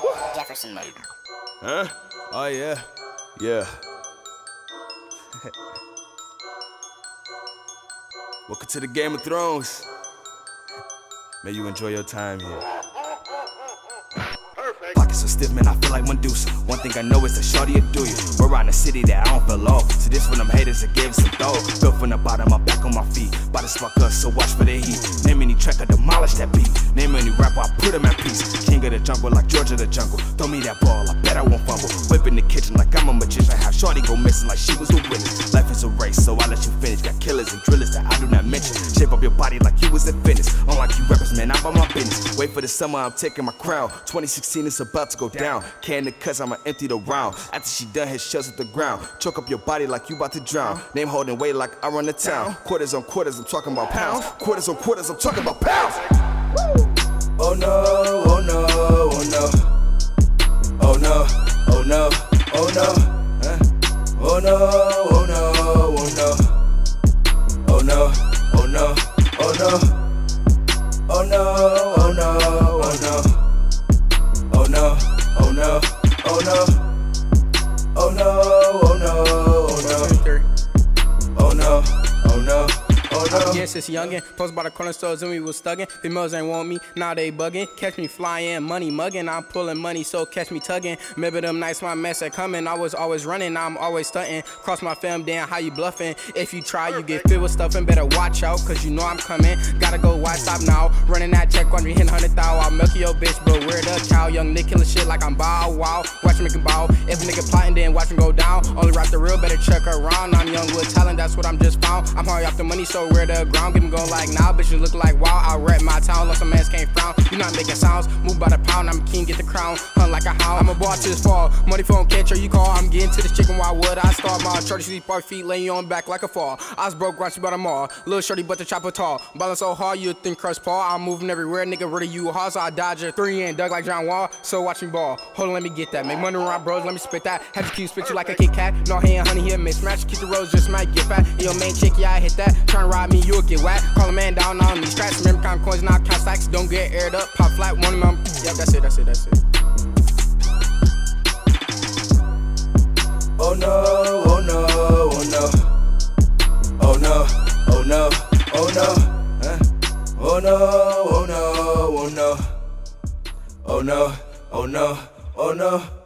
Jefferson mode. Huh? Oh yeah. Yeah. Welcome to the Game of Thrones. May you enjoy your time here. Pockets so stiff, man, I feel like Medusa. One thing I know is that shorty will do you. We're around the city that I don't feel off. So this for them haters that gave us some dough. Built from the bottom, I'm back on my feet. About to spark us, so watch for the heat. Name any track, I demolish that beat. Name any rapper, I put him at peace. King of the jungle like George of the jungle. Throw me that ball, I bet I won't fumble. Whip in the kitchen like I'm a magician. Have shorty go missing like she was a witness. Life is a race, so I let you finish. Got killers and drillers that I do not mention. Shape up your body like you was a fitness. Unlike you rappers, man, I'm about my business. Wait for the summer, I'm taking my crown. 2016 is about to go down. Can the cuts, I'ma empty the round. After she done, hit shells at the ground. Choke up your body like you about to drown. Name holding weight like I run the town. Quarters on quarters, I'm talking about pounds. Quarters on quarters, I'm talking about pounds. Oh no, oh no, oh no. Oh no, oh no, oh no. Oh no, oh no, oh no. Oh no, oh no, oh no. Oh no, oh no, oh no. Oh no, oh no, oh no. Oh no, oh no, oh no. Oh no, oh no. I've been since youngin', posted by the corner stores and we was thuggin'. Females ain't want me, now they buggin'. Catch me flyin', money muggin', I'm pullin' money, so catch me tuggin'. Remember them nights my mess ain't comin', I was always runnin', now I'm always stuntin'. Cross my fam, damn, how you bluffin'? If you try, you get filled with stuffin', better watch out, cause you know I'm comin'. Gotta go, why stop now? Runnin' that check, wondering hit 100,000. I'll milk your bitch, but we're the cow. Young Nick killin' shit like I'm Bow Wow. Watch me make him bow. If a nigga plotting, then watch him go down. Only rap the real, better check around. I'm young with talent, that's what I'm just found. I'm hungry off the money, so we're the ground. Give me go like now, bitches look like wow. I rap my town, lost some mans can't frown. You not making sounds, move by the pound. I'm a king, get the crown, hunt like a hound. I'm a boss to this fall, money phone catcher you call. I'm getting to this chicken, why would I start? My shorty sleep our feet, laying you on back like a fall. I was broke, raunchy by the mall, little shorty but the chopper tall. Ballin' so hard, you think Chris Paul. I'm moving everywhere, nigga, rid of you hard, so I dodge a 3 and dug like John Wall. So watch me ball, hold on, let me get that. Make money around bros, let me spit that. Have you keep spit you like a Kit Kat. No hand, honey, here mismatch. Keep the rose, just might get fat. Yo, main chick, yeah, I hit that. Tryna ride me, you'll get whacked. Call a man down on these straps. Remember count coins, now count stacks. Don't get aired up, pop flat, one of them. Yep, that's it, that's it, that's it. Oh no, oh no, oh no. Oh no, oh no, oh no. Oh no, oh no, oh no. Oh no, oh no, oh no.